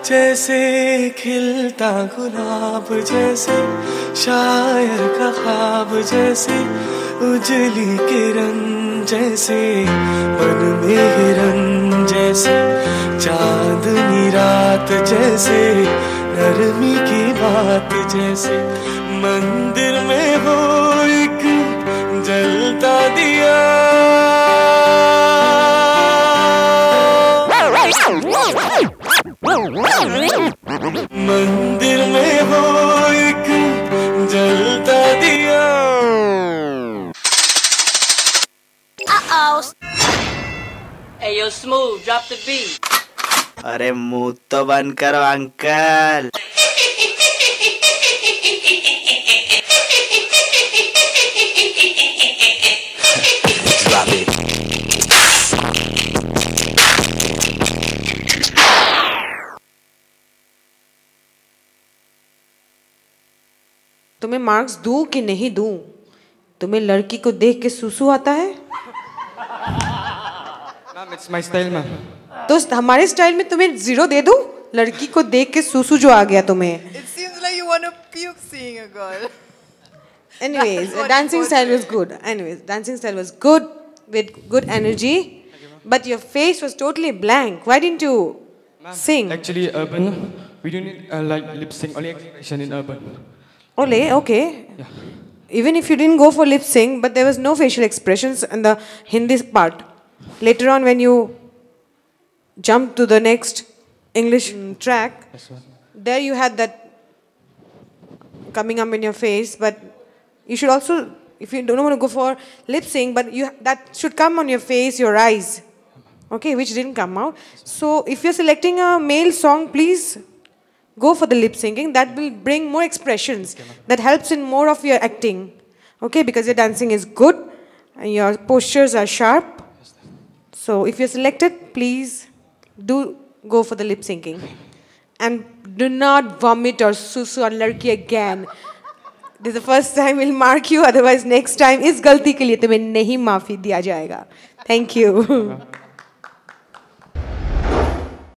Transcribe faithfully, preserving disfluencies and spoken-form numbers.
जैसे खिलता गुलाब, जैसे शायर का ख्वाब, जैसे उजली किरण, जैसे मन में हिरन, जैसे चांदनी रात, जैसे नरमी की बात, जैसे मंदिर में हो एक जलता दिया। मंदिर में हो एक जलता दिया। Uh-oh. Hey, yo, Smooth, drop the beat. अरे मुंह तो बंद करो अंकल। Drop it. तुम्हें मार्क्स दूं कि नहीं दूं? तुम्हें लड़की को देख के सुसु आता है? Ma'am it's my style ma'am. तो हमारे स्टाइल में तुम्हें जीरो दे दूं? लड़की को देख के सुसु जो आ गया तुम्हें। It seems like you want to puke seeing a girl. Anyways, dancing style was good. Anyways, dancing style was good with good energy, but your face was totally blank. Why didn't you sing? Actually, urban, we don't need uh, like lip sync, only expression in urban. Ole, okay. Yeah. Even if you didn't go for lip sync, but there was no facial expressions in the Hindi part. Later on, when you jump to the next English mm, track, Yes, there you had that coming up in your face. But you should also, if you don't want to go for lip sync, but you that should come on your face, your eyes, okay, which didn't come out. So if you're selecting a male song, please go for the lip syncing. That will bring more expressions. That helps in more of your acting. Okay, because your dancing is good and your postures are sharp. So if you're selected, please do go for the lip syncing. And do not vomit or susu on ladki again. This is the first time we'll mark you. Otherwise, next time, is galti ke liye tumhe nahi maafi diya jayega. Thank you.